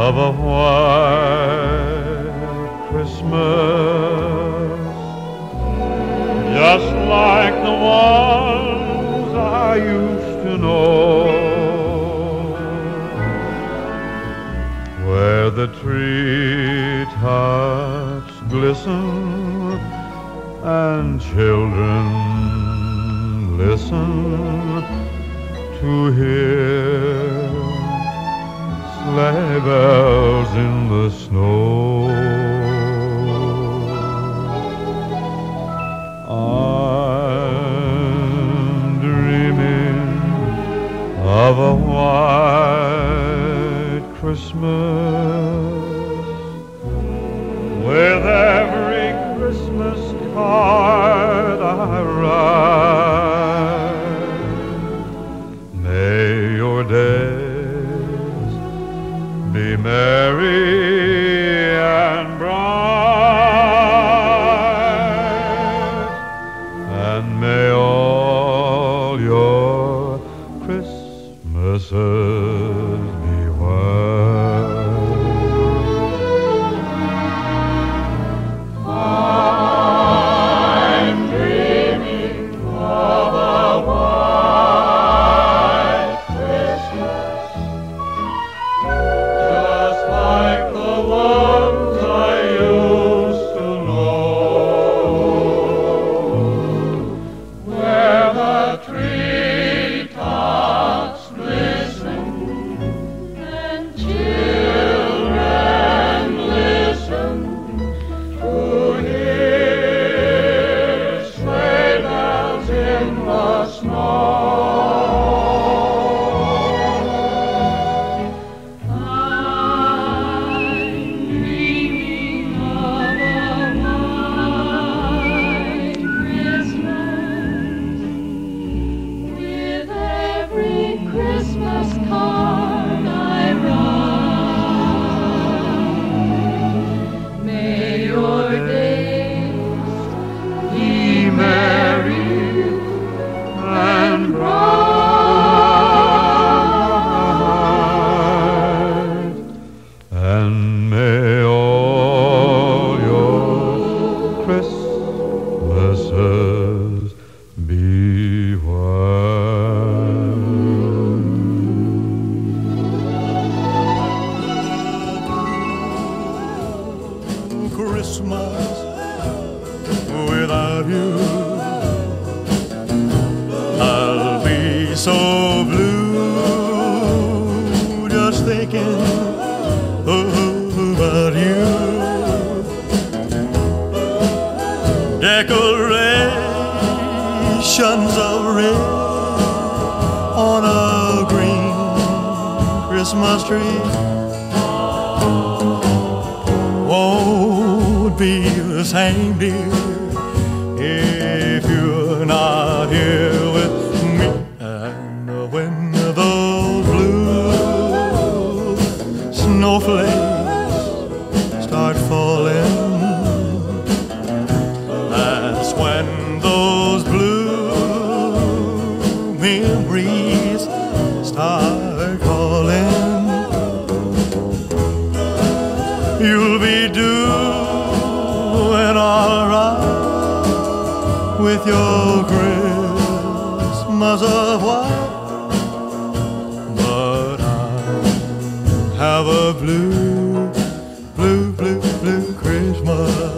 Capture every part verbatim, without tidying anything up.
of a white Christmas, just like the ones I used to know, where the treetops glisten and children listen to hear sleigh bells in the snow. I'm dreaming of a white Christmas, with every Christmas card I write. May your days be merry and bright, and may all your Christmases be white. I'm dreaming of a white Christmas, just like the ones I used to know, where the treetops glisten and children listen to hear sleigh bells in the snow. Christmas card I write. May your days be merry and bright, and may all your Christmases be white. Christmas without you, I'll be so blue, just thinking about you. Decorations of red on a green Christmas tree won't be the same, dear, if you're not here with me. And when those blue snowflakes start falling, that's when those blue memories start calling. You'll be doing all right with your Christmas of white, but I have a blue, blue, blue, blue Christmas.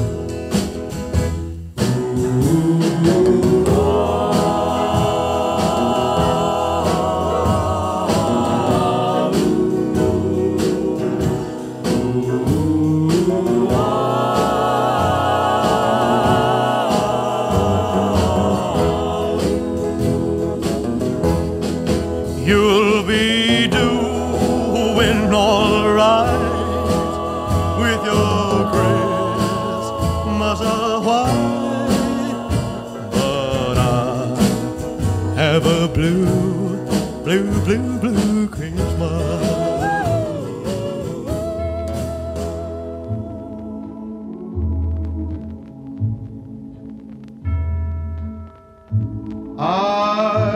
You'll be doing all right with your Christmas of white, but I have a blue, blue, blue, blue Christmas.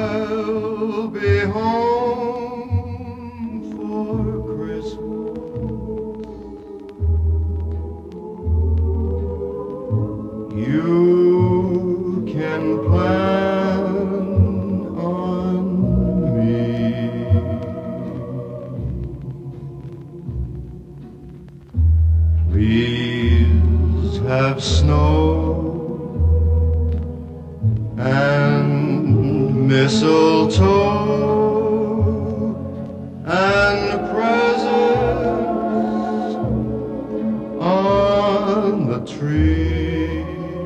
I'll be home for Christmas have snow and mistletoe and presents on the tree.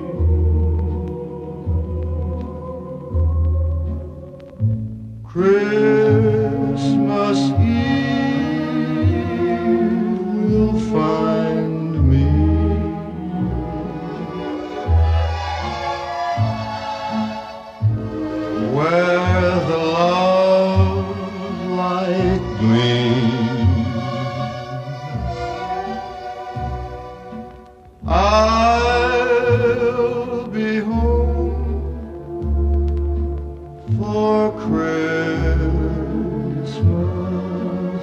Christmas Eve will find me where the love light gleams. I'll be home for Christmas,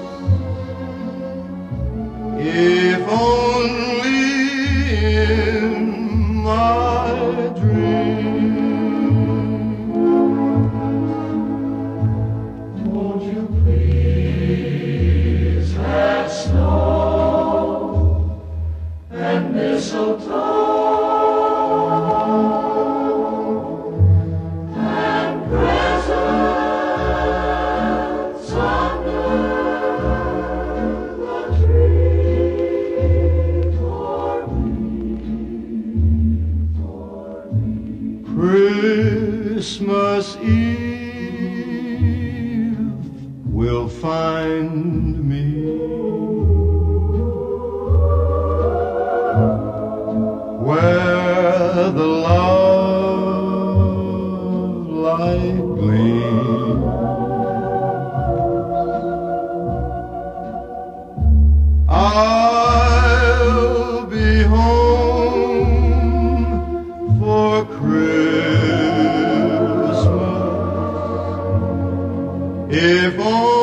if only in my dreams. Won't you please have snow and mistletoe and presents under the tree for me, for me. Christmas Eve will find me where the love light gleams. I'll be home for Christmas, if only